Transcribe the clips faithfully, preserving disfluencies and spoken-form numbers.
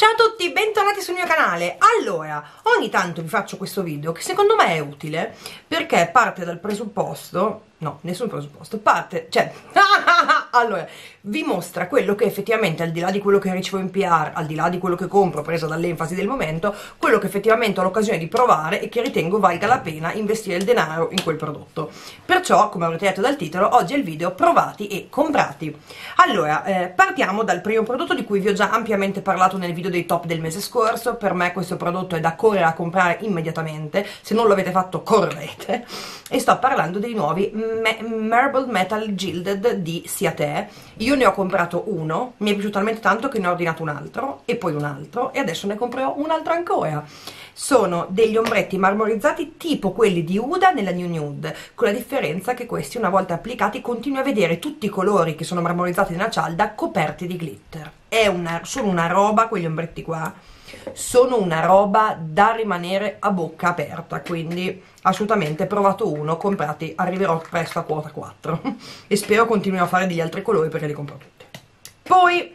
Ciao a tutti, bentornati sul mio canale. Allora, ogni tanto vi faccio questo video che secondo me è utile perché parte dal presupposto, no, nessun presupposto, parte, cioè, allora, vi mostra quello che effettivamente, al di là di quello che ricevo in P R, al di là di quello che compro preso dall'enfasi del momento, quello che effettivamente ho l'occasione di provare e che ritengo valga la pena investire il denaro in quel prodotto. Perciò, come avrete letto dal titolo, oggi è il video provati e comprati. Allora, eh, partiamo dal primo prodotto di cui vi ho già ampiamente parlato nel video dei top del mese scorso. Per me questo prodotto è da correre a comprare immediatamente, se non lo avete fatto correte, e sto parlando dei nuovi Marble Metal Gilded di Ciate. Io ne ho comprato uno, mi è piaciuto talmente tanto che ne ho ordinato un altro e poi un altro e adesso ne comprerò un altro ancora. Sono degli ombretti marmorizzati tipo quelli di Huda nella New Nude, con la differenza che questi, una volta applicati, continui a vedere tutti i colori che sono marmorizzati nella cialda coperti di glitter. È una, sono una roba, quegli ombretti qua sono una roba da rimanere a bocca aperta, quindi assolutamente provato uno, comprati, arriverò presto a quota quattro e spero continuino a fare degli altri colori perché li compro tutti. Poi,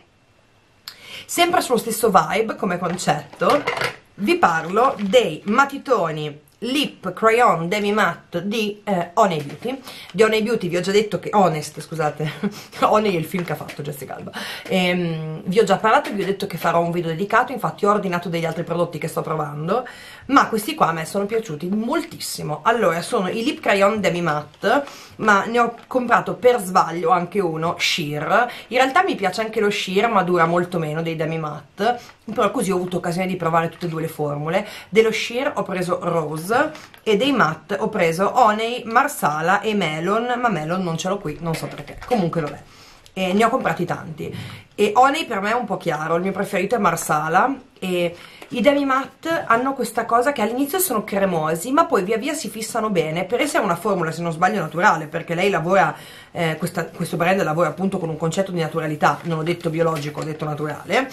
sempre sullo stesso vibe come concetto, vi parlo dei matitoni Lip Crayon Demi Matte di eh, Honey Beauty. Di Honey Beauty vi ho già detto che, Honest, scusate, Honey è il film che ha fatto Jessica Alba. Ehm, vi ho già parlato e vi ho detto che farò un video dedicato, infatti ho ordinato degli altri prodotti che sto provando, ma questi qua a me sono piaciuti moltissimo. Allora, sono i Lip Crayon Demi Matte, ma ne ho comprato per sbaglio anche uno sheer. In realtà mi piace anche lo sheer, ma dura molto meno dei Demi Matte, però così ho avuto occasione di provare tutte e due le formule. Dello sheer ho preso Rose e dei matte ho preso Honey, Marsala e Melon, ma Melon non ce l'ho qui, non so perché, comunque lo è. E ne ho comprati tanti. E Honey per me è un po' chiaro, il mio preferito è Marsala, e i Demi Matte hanno questa cosa che all'inizio sono cremosi ma poi via via si fissano bene, per essere una formula, se non sbaglio, naturale, perché lei lavora, eh, questa, questo brand lavora appunto con un concetto di naturalità, non ho detto biologico, ho detto naturale.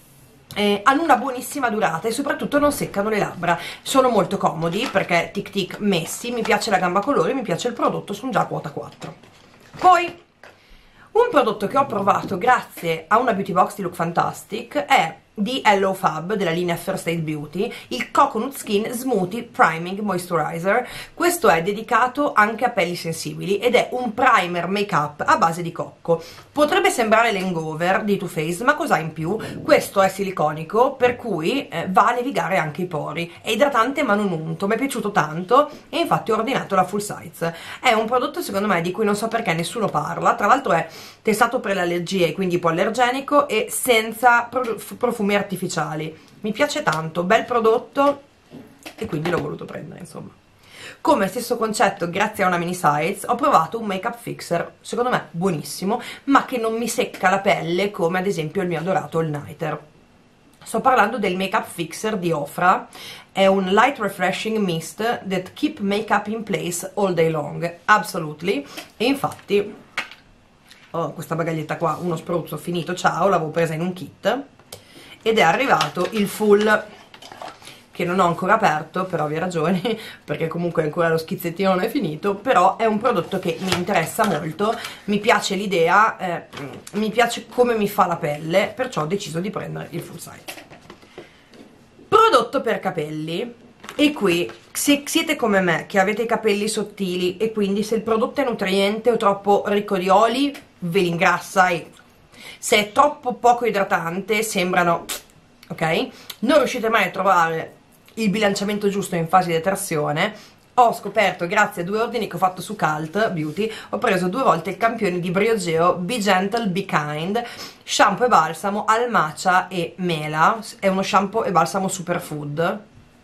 Eh, hanno una buonissima durata e soprattutto non seccano le labbra, sono molto comodi perché tic tic messi, mi piace la gamba colore, mi piace il prodotto, sono già a quota quattro. Poi un prodotto che ho provato grazie a una beauty box di Look Fantastic è di Hello Fab, della linea First Aid Beauty, il Coconut Skin Smoothie Priming Moisturizer. Questo è dedicato anche a pelli sensibili ed è un primer make up a base di cocco. Potrebbe sembrare l'hangover di Too Faced, ma cos'ha in più? Questo è siliconico, per cui eh, va a levigare anche i pori, è idratante ma non unto, mi è piaciuto tanto e infatti ho ordinato la full size. È un prodotto secondo me di cui non so perché nessuno parla, tra l'altro è testato per le allergie, quindi ipoallergenico e senza profumi artificiali. Mi piace tanto, bel prodotto e quindi l'ho voluto prendere, insomma. Come stesso concetto, grazie a una mini size, ho provato un make up fixer, secondo me buonissimo, ma che non mi secca la pelle come ad esempio il mio adorato All Nighter. Sto parlando del make up fixer di Ofra, è un light refreshing mist that keep makeup in place all day long, absolutely, e infatti ho questa bagaglietta qua, uno spruzzo finito, ciao, l'avevo presa in un kit ed è arrivato il full che non ho ancora aperto per ovvie ragioni perché comunque ancora lo schizzettino non è finito, però è un prodotto che mi interessa molto, mi piace l'idea, eh, mi piace come mi fa la pelle, perciò ho deciso di prendere il full size. Prodotto per capelli, e qui se siete come me che avete i capelli sottili e quindi se il prodotto è nutriente o troppo ricco di oli ve li ingrassa, e se è troppo poco idratante sembrano, ok? Non riuscite mai a trovare il bilanciamento giusto in fase di detersione. Ho scoperto, grazie a due ordini che ho fatto su Cult Beauty, ho preso due volte il campione di Briogeo Be Gentle Be Kind, shampoo e balsamo al matcha e mela, è uno shampoo e balsamo superfood.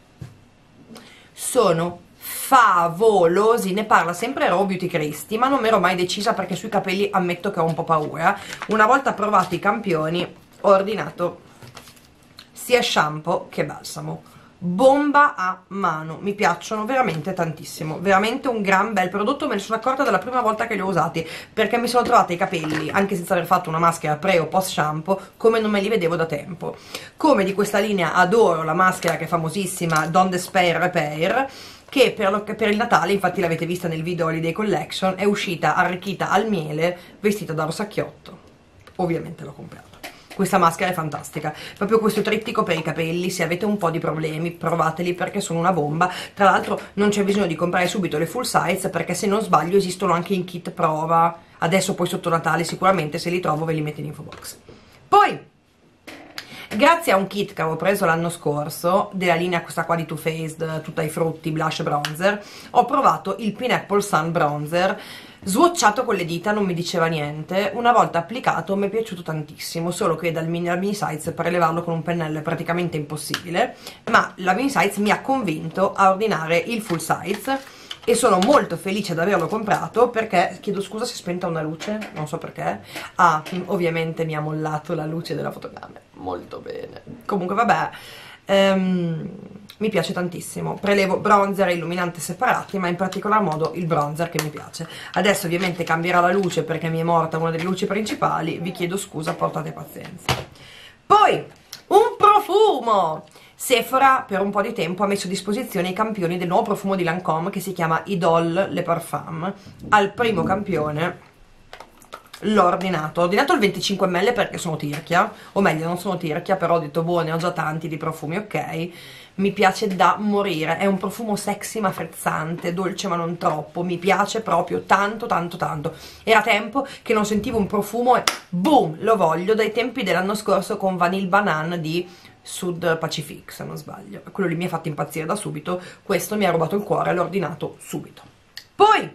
Sono favolosi, ne parla sempre Raw Beauty Christie, ma non mi ero mai decisa perché sui capelli ammetto che ho un po' paura. Una volta provati i campioni ho ordinato sia shampoo che balsamo, bomba a mano, mi piacciono veramente tantissimo, veramente un gran bel prodotto. Me ne sono accorta dalla prima volta che li ho usati perché mi sono trovata i capelli, anche senza aver fatto una maschera pre o post shampoo, come non me li vedevo da tempo. Come di questa linea adoro la maschera che è famosissima, Don't Despair Repair, che per, lo, per il Natale, infatti l'avete vista nel video Holiday Collection, è uscita arricchita al miele vestita da rosacchiotto, ovviamente l'ho comprata. questa maschera è fantastica, proprio questo trittico per i capelli, se avete un po' di problemi provateli perché sono una bomba. Tra l'altro non c'è bisogno di comprare subito le full size, perché se non sbaglio esistono anche in kit prova, adesso poi sotto Natale sicuramente se li trovo ve li metto in info box. Poi grazie a un kit che avevo preso l'anno scorso, della linea questa qua di Too Faced, tutta ai frutti, blush bronzer, ho provato il Pineapple Sun Bronzer, swatchato con le dita, non mi diceva niente, una volta applicato mi è piaciuto tantissimo, solo che dal mini, mini size prelevarlo con un pennello è praticamente impossibile, ma la mini size mi ha convinto a ordinare il full size, e sono molto felice di averlo comprato perché, chiedo scusa se è spenta una luce, non so perché, ah, ovviamente mi ha mollato la luce della fotocamera, molto bene, comunque vabbè, um, mi piace tantissimo, prelevo bronzer e illuminante separati, ma in particolar modo il bronzer che mi piace. Adesso ovviamente cambierà la luce perché mi è morta una delle luci principali, vi chiedo scusa, portate pazienza. Poi, un profumo! Sephora per un po' di tempo ha messo a disposizione i campioni del nuovo profumo di Lancôme che si chiama Idole Le Parfum. Al primo campione l'ho ordinato, ho ordinato il venticinque millilitri perché sono tirchia, o meglio non sono tirchia, però ho detto boh, ne ho già tanti di profumi, ok, mi piace da morire, è un profumo sexy ma frizzante, dolce ma non troppo, mi piace proprio tanto tanto tanto, era tempo che non sentivo un profumo e boom, lo voglio, dai tempi dell'anno scorso con Vanille Banane di Sud Pacific se non sbaglio, quello lì mi ha fatto impazzire da subito, questo mi ha rubato il cuore, l'ho ordinato subito. Poi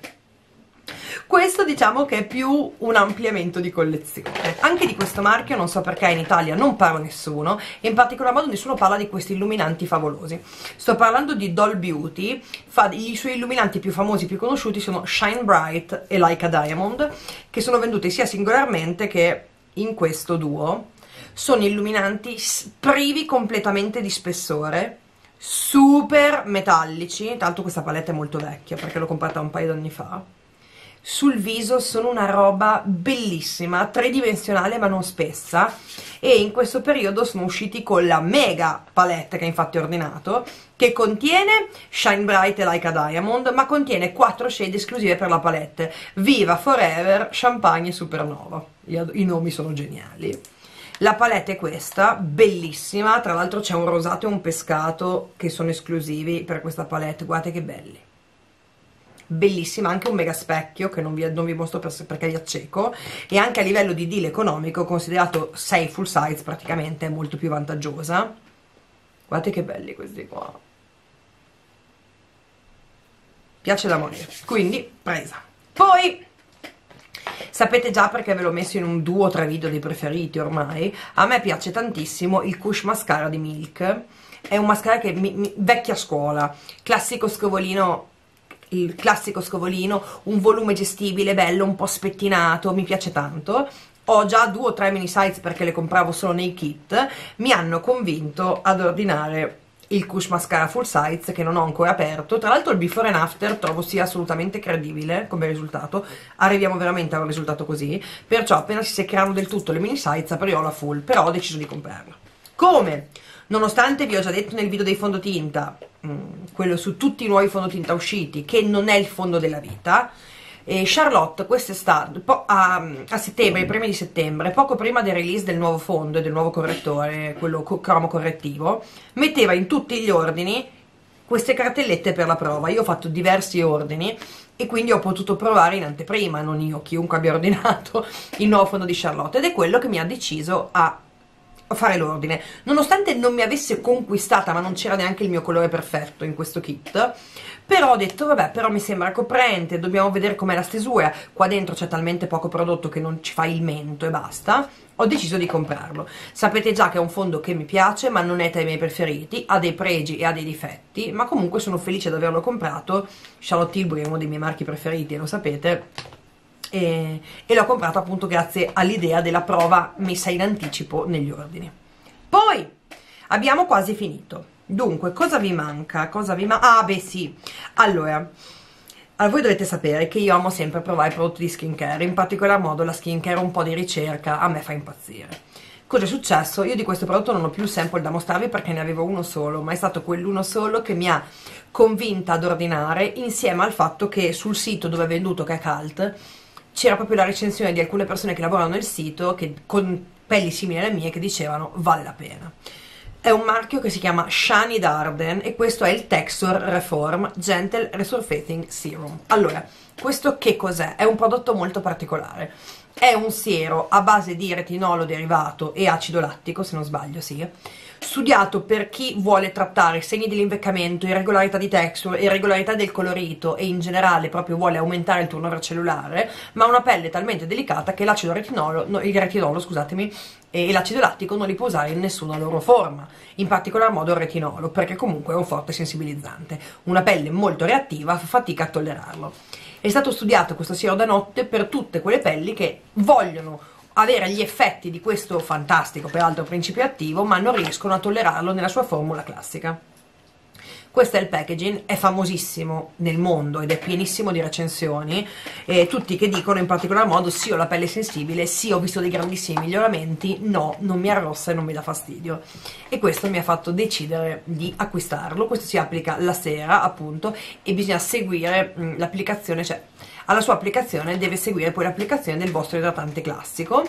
questo diciamo che è più un ampliamento di collezione, anche di questo marchio non so perché in Italia non parla nessuno, e in particolar modo nessuno parla di questi illuminanti favolosi. Sto parlando di Doll Beauty, fa, i suoi illuminanti più famosi, più conosciuti sono Shine Bright e Like a Diamond, che sono venduti sia singolarmente che in questo duo. Sono illuminanti privi completamente di spessore, super metallici, tra l'altro questa palette è molto vecchia perché l'ho comprata un paio d'anni fa. Sul viso sono una roba bellissima, tridimensionale ma non spessa, e in questo periodo sono usciti con la mega palette che infatti ho ordinato, che contiene Shine Bright e Like a Diamond, ma contiene quattro shade esclusive per la palette: Viva, Forever, Champagne e Supernova. I nomi sono geniali. La palette è questa, bellissima, tra l'altro c'è un rosato e un pescato che sono esclusivi per questa palette, guardate che belli. Bellissima, anche un mega specchio che non vi, non vi mostro per, perché vi acceco, e anche a livello di deal economico, considerato sei full size praticamente, è molto più vantaggiosa. Guardate che belli questi qua. Piace da morire, quindi presa. Poi sapete già perché ve l'ho messo in un due o tre video dei preferiti ormai, a me piace tantissimo il Kush Mascara di Milk, è un mascara che mi, mi, vecchia scuola, classico scovolino, il classico scovolino, un volume gestibile, bello, un po' spettinato, mi piace tanto. Ho già due o tre mini size perché le compravo solo nei kit, mi hanno convinto ad ordinare il Kush Mascara full size che non ho ancora aperto. Tra l'altro il before and after trovo sia assolutamente credibile come risultato, arriviamo veramente a un risultato così, perciò appena si seccheranno del tutto le mini size aprirò la full, però ho deciso di comprarla. Come? Nonostante vi ho già detto nel video dei fondotinta, mh, quello su tutti i nuovi fondotinta usciti, che non è il fondo della vita, e Charlotte quest'estate, a, a settembre, i primi di settembre, poco prima del release del nuovo fondo e del nuovo correttore, quello co cromo correttivo, metteva in tutti gli ordini queste cartellette per la prova. Io ho fatto diversi ordini e quindi ho potuto provare in anteprima, non io, chiunque abbia ordinato il nuovo fondo di Charlotte, ed è quello che mi ha deciso a fare l'ordine, nonostante non mi avesse conquistata, ma non c'era neanche il mio colore perfetto in questo kit. Però ho detto vabbè, però mi sembra coprente, dobbiamo vedere com'è la stesura, qua dentro c'è talmente poco prodotto che non ci fa il mento e basta. Ho deciso di comprarlo. Sapete già che è un fondo che mi piace, ma non è tra i miei preferiti, ha dei pregi e ha dei difetti, ma comunque sono felice di averlo comprato. Charlotte Tilbury è uno dei miei marchi preferiti, lo sapete, e, e l'ho comprato appunto grazie all'idea della prova messa in anticipo negli ordini. Poi abbiamo quasi finito. Dunque, cosa vi manca? Cosa vi manca? Ah, beh sì. Allora, allora, voi dovete sapere che io amo sempre provare prodotti di skincare, in particolar modo la skincare un po' di ricerca, a me fa impazzire. Cosa è successo? Io di questo prodotto non ho più il sample da mostrarvi perché ne avevo uno solo, ma è stato quell'uno solo che mi ha convinta ad ordinare, insieme al fatto che sul sito dove è venduto, che è Cult, c'era proprio la recensione di alcune persone che lavorano nel sito che con pelli simili alle mie che dicevano vale la pena. È un marchio che si chiama Shani Darden e questo è il Texture Reform Gentle Resurfacing Serum. Allora, questo che cos'è? È un prodotto molto particolare. È un siero a base di retinolo derivato e acido lattico, se non sbaglio, sì, studiato per chi vuole trattare segni dell'invecchiamento, irregolarità di texture, irregolarità del colorito e in generale proprio vuole aumentare il turnover cellulare, ma ha una pelle talmente delicata che l'acido retinolo, no, il retinolo, scusatemi, e l'acido lattico non li può usare in nessuna loro forma, in particolar modo il retinolo, perché comunque è un forte sensibilizzante. Una pelle molto reattiva fa fatica a tollerarlo. È stato studiato questo siero da notte per tutte quelle pelli che vogliono avere gli effetti di questo fantastico, peraltro, principio attivo, ma non riescono a tollerarlo nella sua formula classica. Questo è il packaging, è famosissimo nel mondo ed è pienissimo di recensioni, e tutti che dicono in particolar modo sì, ho la pelle sensibile, sì, ho visto dei grandissimi miglioramenti, no, non mi arrossa e non mi dà fastidio. E questo mi ha fatto decidere di acquistarlo. Questo si applica la sera, appunto, e bisogna seguire l'applicazione, cioè alla sua applicazione deve seguire poi l'applicazione del vostro idratante classico.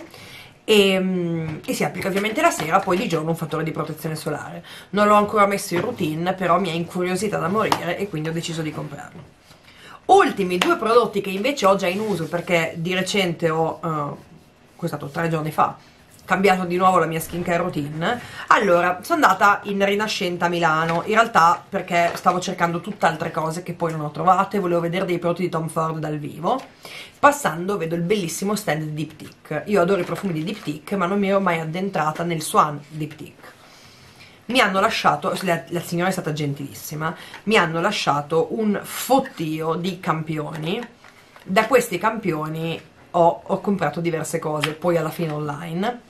E, e si applica ovviamente la sera, poi di giorno un fattore di protezione solare. Non l'ho ancora messo in routine, però mi ha incuriosita da morire e quindi ho deciso di comprarlo. Ultimi due prodotti che invece ho già in uso, perché di recente ho, uh, questo è stato tre giorni fa, cambiato di nuovo la mia skincare routine. Allora, sono andata in Rinascente a Milano, in realtà perché stavo cercando tutt'altre cose che poi non ho trovate, volevo vedere dei prodotti di Tom Ford dal vivo. Passando vedo il bellissimo stand di Diptyque. Io adoro i profumi di Diptyque, ma non mi ero mai addentrata nel Swan Diptyque. Mi hanno lasciato, la, la signora è stata gentilissima, mi hanno lasciato un fottio di campioni. Da questi campioni ho, ho comprato diverse cose, poi alla fine online.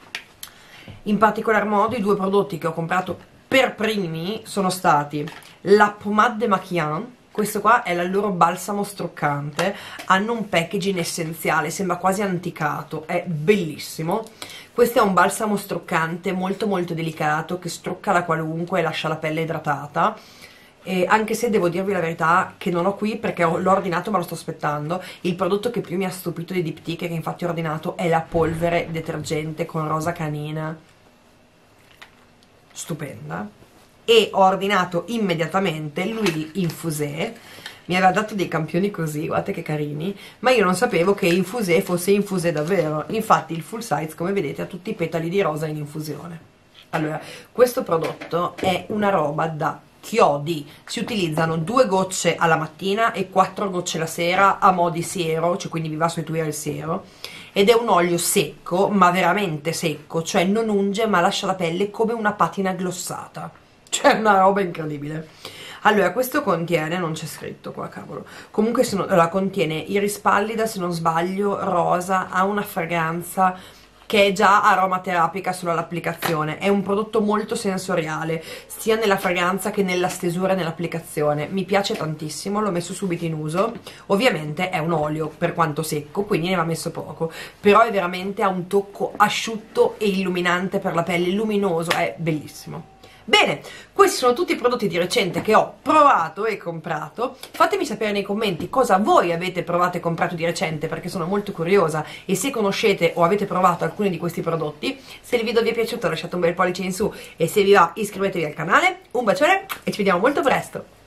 In particolar modo i due prodotti che ho comprato per primi sono stati la Pommade de Maquillant. Questo qua è il loro balsamo struccante, hanno un packaging essenziale, sembra quasi anticato, è bellissimo. Questo è un balsamo struccante molto molto delicato che strucca la qualunque e lascia la pelle idratata. E anche se devo dirvi la verità che non ho qui perché l'ho ordinato ma lo sto aspettando, il prodotto che più mi ha stupito di Diptyque, che infatti ho ordinato, è la polvere detergente con rosa canina, stupenda. E ho ordinato immediatamente l'Huile Infusée. Mi aveva dato dei campioni così, guardate che carini, ma io non sapevo che Infusée fosse Infusée davvero. Infatti il full size, come vedete, ha tutti i petali di rosa in infusione. Allora, questo prodotto è una roba da chiodi. Si utilizzano due gocce alla mattina e quattro gocce la sera a mo' di siero, cioè quindi vi va a sostituire il siero, ed è un olio secco, ma veramente secco, cioè non unge ma lascia la pelle come una patina glossata. Cioè una roba incredibile. Allora, questo contiene, non c'è scritto qua, cavolo, comunque se non, la contiene iris pallida, se non sbaglio, rosa, ha una fragranza che è già aromaterapica solo all'applicazione. È un prodotto molto sensoriale, sia nella fragranza che nella stesura e nell'applicazione. Mi piace tantissimo, l'ho messo subito in uso. Ovviamente è un olio, per quanto secco, quindi ne va messo poco, però è veramente, ha un tocco asciutto e illuminante per la pelle, luminoso, è bellissimo. Bene, questi sono tutti i prodotti di recente che ho provato e comprato. Fatemi sapere nei commenti cosa voi avete provato e comprato di recente, perché sono molto curiosa, e se conoscete o avete provato alcuni di questi prodotti. Se il video vi è piaciuto lasciate un bel pollice in su e se vi va iscrivetevi al canale. Un bacione e ci vediamo molto presto.